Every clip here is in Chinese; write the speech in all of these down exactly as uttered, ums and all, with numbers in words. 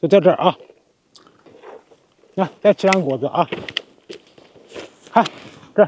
就在这儿啊。来，再吃两果子啊。看这儿，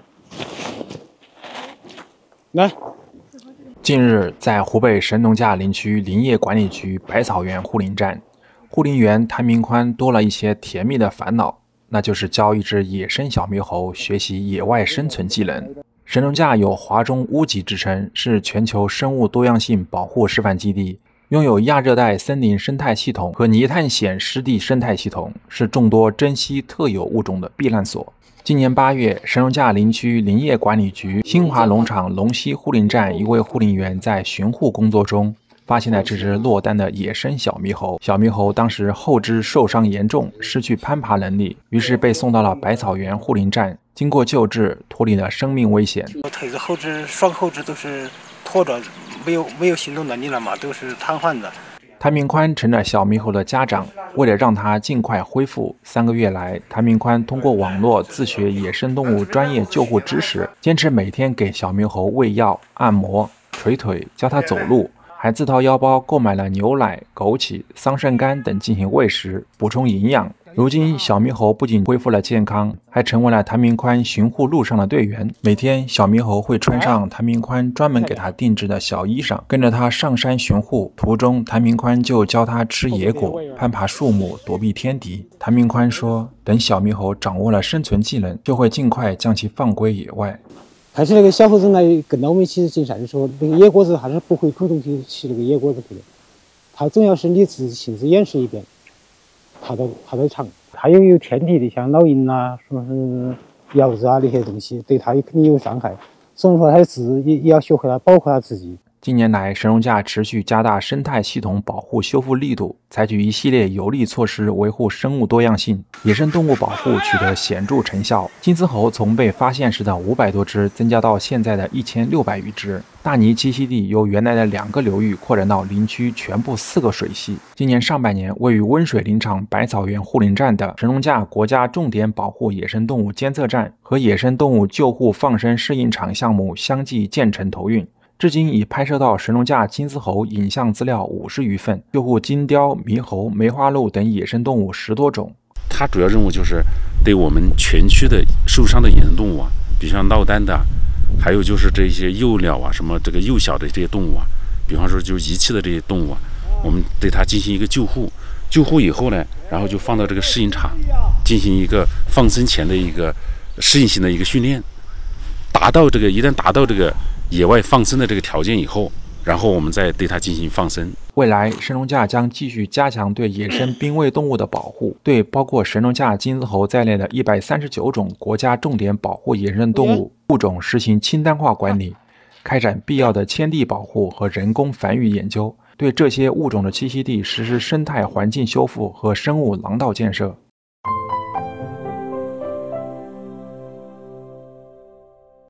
来。 近日，在湖北神农架林区林业管理局百草园护林站，护林员谭明宽多了一些甜蜜的烦恼，那就是教一只野生小猕猴学习野外生存技能。神农架有华中屋脊之称，是全球生物多样性保护示范基地，拥有亚热带森林生态系统和泥炭藓湿地生态系统，是众多珍稀特有物种的避难所。今年八月，神农架林区林业管理局新华农场龙溪护林站一位护林员在巡护工作中发现了这只落单的野生小猕猴。小猕猴当时后肢受伤严重，失去攀爬能力，于是被送到了百草园护林站，经过救治，脱离了生命危险。 腿子后肢、双后肢都是拖着，没有没有行动能力了嘛，都是瘫痪的。 谭明宽成了小猕猴的家长，为了让它尽快恢复，三个月来，谭明宽通过网络自学野生动物专业救护知识，坚持每天给小猕猴喂药、按摩、捶腿，教它走路，还自掏腰包购买了牛奶、枸杞、桑葚干等进行喂食，补充营养。如今，小猕猴不仅恢复了健康，还成为了谭明宽巡护路上的队员。每天，小猕猴会穿上谭明宽专门给他定制的小衣裳，跟着他上山巡护。途中，谭明宽就教他吃野果、攀爬树木、躲避天敌。谭明宽说，等小猕猴掌握了生存技能，就会尽快将其放归野外。 但是那个小猴子呢，跟到我们一起进山的时候，那个野果子还是不会主动去吃那个野果子去的，他总要是你自己亲自演示一遍。它的它的场，它又有天敌的，像老鹰啊，什么是鹞子啊那些东西，对它肯定有伤害。所以说，它自己也要学会来保护它自己。 近年来，神农架持续加大生态系统保护修复力度，采取一系列有力措施维护生物多样性，野生动物保护取得显著成效。金丝猴从被发现时的五百多只增加到现在的一千六百余只。大泥栖息地由原来的两个流域扩展到林区全部四个水系。今年上半年，位于温水林场百草园护林站的神农架国家重点保护野生动物监测站和野生动物救护放生适应场项目相继建成投运。至今已拍摄到神农架金丝猴影像资料五十余份，救护金雕、猕猴、梅花鹿等野生动物十多种。 它主要任务就是对我们全区的受伤的野生动物啊，比如像落单的，还有就是这些幼鸟啊，什么这个幼小的这些动物啊，比方说就是遗弃的这些动物啊，我们对它进行一个救护。救护以后呢，然后就放到这个适应场，进行一个放生前的一个适应性的一个训练，达到这个一旦达到这个野外放生的这个条件以后，然后我们再对它进行放生。 未来，神农架将继续加强对野生濒危动物的保护，对包括神农架金丝猴在内的一百三十九种国家重点保护野生动物物种实行清单化管理，开展必要的迁地保护和人工繁育研究，对这些物种的栖息地实施生态环境修复和生物廊道建设。